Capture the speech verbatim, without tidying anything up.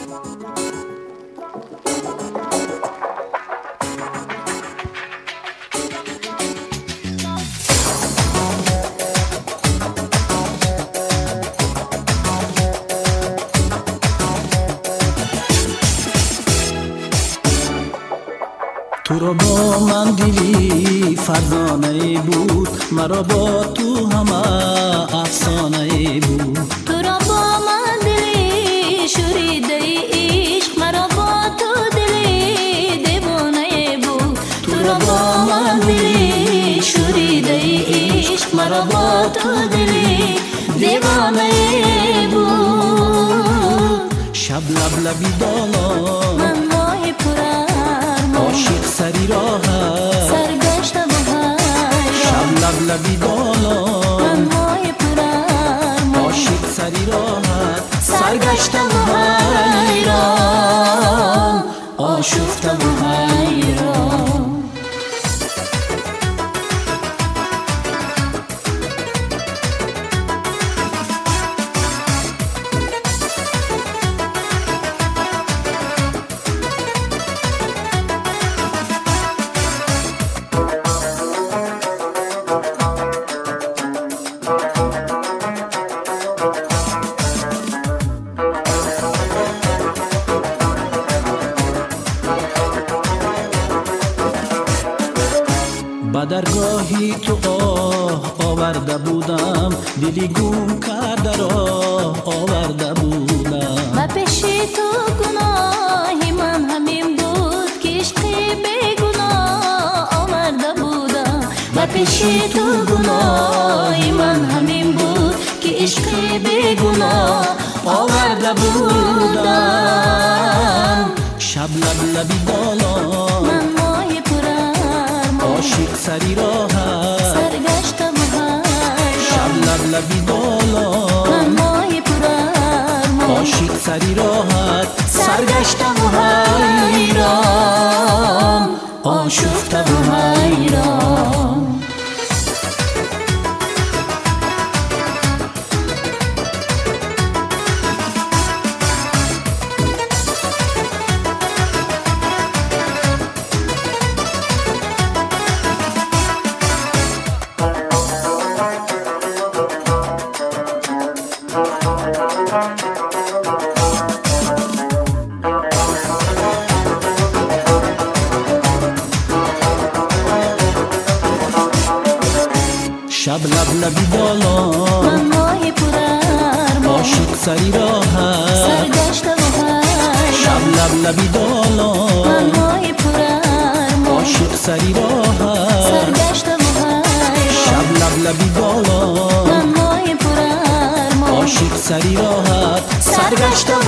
تو را با من دلی فرزانه بود، مرا با تو همه افسانه بود. تو را با من دلی شوریده عشق، مرا با تو دلی دیوانه بود. تو را با من دلی شوریده عشق، مرا با تو دلی دیوانه بود. شب لب لبی بالا من ماه پر عاشق سری راحت سرگشتم و حیران. شب لب لبی بالا من ماه پرم عاشق سری راحت سرگشتم و حیران آشفتم و حیران. با درگاهی تو آه آورده بودم، دلی گم کرده راه آورده بودم. و پیش تو گناهی من همین بود که عشق بیگناه آورده بودم. و پیش تو گناهی من همین بود که عشق بیگناه آورده بودم. شب لب لبی بالا من ماه پرم عاشق سری راحت سرگشتم و حیران. شب لب لبی بالا من ماه پرم عاشق سری راحت سرگشتم و حیران آشفتم و حیران. شب لب لبی بالا من ماه پرم عاشق سری راحت سرگشتم و حیران. شب لب لبی بالا من ماه پرم عاشق سری راحت سرگشتم و حیران. شب لب لبی بالا من ماه پرم عاشق سری راحت سرگشتم